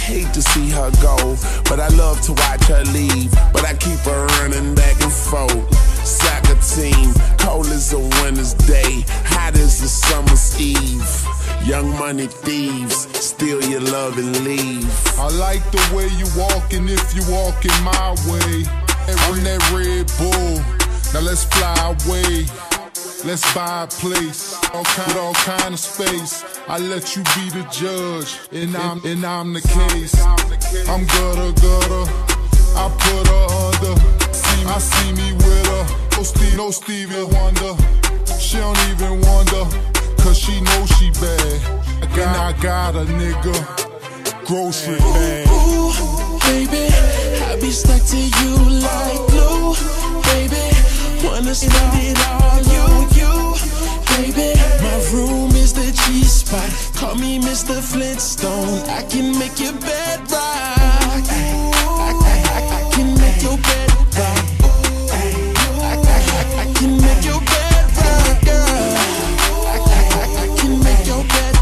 hate to see her go, but I love to watch her leave. But I keep her running back and forth. Soccer team, cold as a winter's day, hot as a summer's eve. Young money thieves, steal your love and leave. I like the way you walkin' if you walkin' my way. I'm that Red Bull, now let's fly away. Let's buy a place with all kind of space. I let you be the judge, and I'm the case. I'm gutter, I put her under. I see me with her, no Stevie Wonder. She don't even wonder, cause she know she bad. And I got a nigga grocery bag. Ooh, baby, I be stuck to you like glue. Baby, wanna spend it all you, baby. My room is the G-spot. Call me Mr. Flintstone. I can make your bed rock. I can make your bed rock. I can make your bed rock, girl. I can make your bed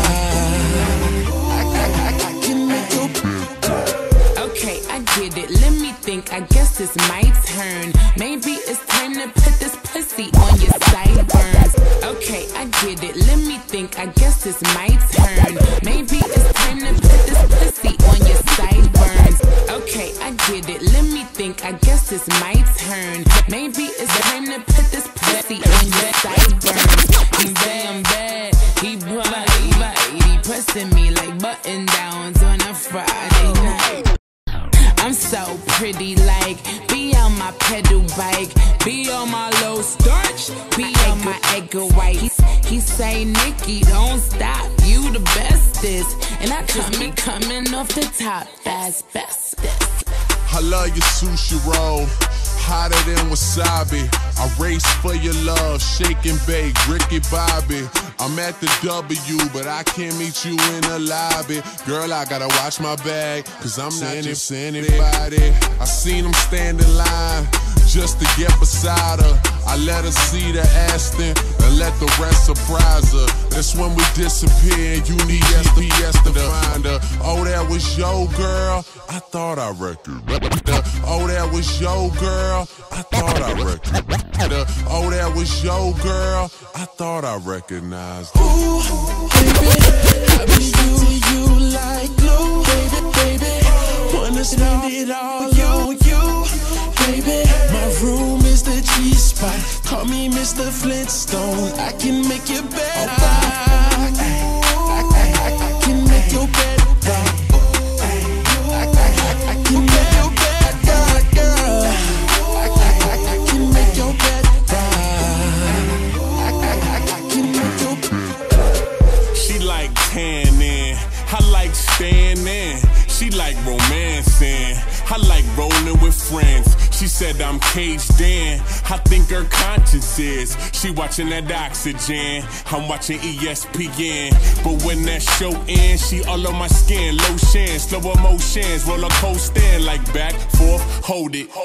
rock. I can make your bed rock. Okay, I get it. Let me think. I guess it's my turn. Maybe it's time to put this pussy on your sideburns. Okay, I get it. Let me think. I guess it's my turn. Maybe it's time to put this pussy on your sideburns. Okay, I get it. Let me think. I guess it's my turn. Maybe it's time to put this pussy on your sideburns. He say I'm bad. He polite. He pressing me like button downs on a Friday night. I'm so pretty, like, be on my pedal bike, be on my low starch, be on my egg whites. He say, Nikki, don't stop, you the bestest. And I coming off the top, that's bestest. I love your sushi roll, hotter than wasabi. I race for your love, shake and bake, Ricky Bobby. I'm at the W, but I can't meet you in the lobby. Girl, I gotta watch my bag, cause I'm not just anybody. I seen him stand in line just to get beside her. I let her see the Aston and let the rest surprise her. That's when we disappear and you need GPS to find her. Oh, that was your girl? I thought I recognized her. Oh, that was your girl? I thought I recognized her. Oh, that was your girl? I thought I recognized her. Ooh, baby, I be stuck to you like glue. Baby, wanna spend it all you, baby. My room is the G-spot. Call me Mr. Flintstone. I can make your bed rock. I can make your bed rock. I can make your bed rock, girl. I can make your bed rock. I can make your bed. She like tanning, I like standing. She like romancing, I like rolling with friends. She said I'm caged in, I think her conscience is. She watching that Oxygen, I'm watching ESPN. But when that show ends, she all on my skin. Lotion, slow emotions, roller coasting. Like back, forth, hold it.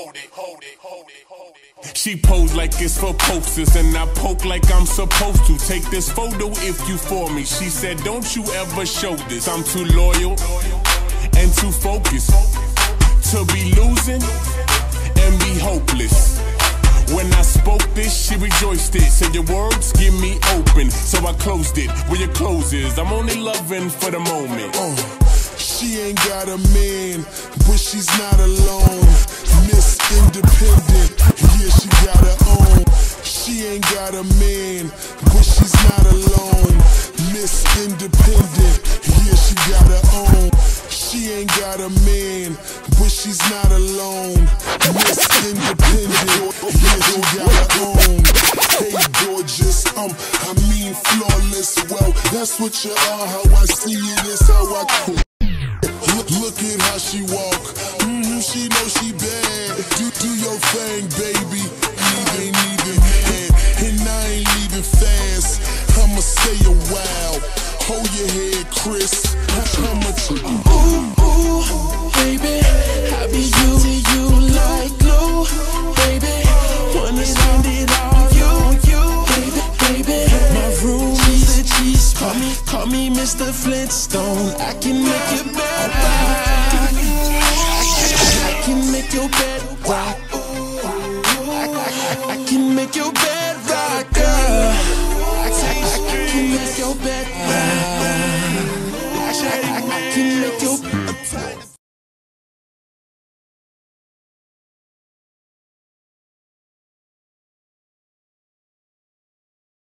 She pose like it's for posters, and I poke like I'm supposed to. Take this photo if you for me. She said don't you ever show this. I'm too loyal and too focused to be losing and be hopeless. When I spoke this, she rejoiced it. Said your words give me open, so I closed it where your clothes is. I'm only loving for the moment. She ain't got a man, but she's not alone. Miss Independent, yeah, she got her own. She ain't got a man, but she's not alone. Miss Independent, yeah, she got her own. She ain't got a man, but she's not alone. Miss Independent, yeah, she got her own. Hey, gorgeous, I mean flawless. Well, that's what you are. How I see it is how I cool. Look at how she walk. She know she bad. Do your thing, baby. Ain't even mad, and I ain't leaving fast. I'ma stay a while. Hold your head, Chris. Ooh, baby, I be stuck to you like glue. Baby, wanna spend it all you, baby. My room is the G-spot. Call me Mr. Flintstone. I can make it better. make your bed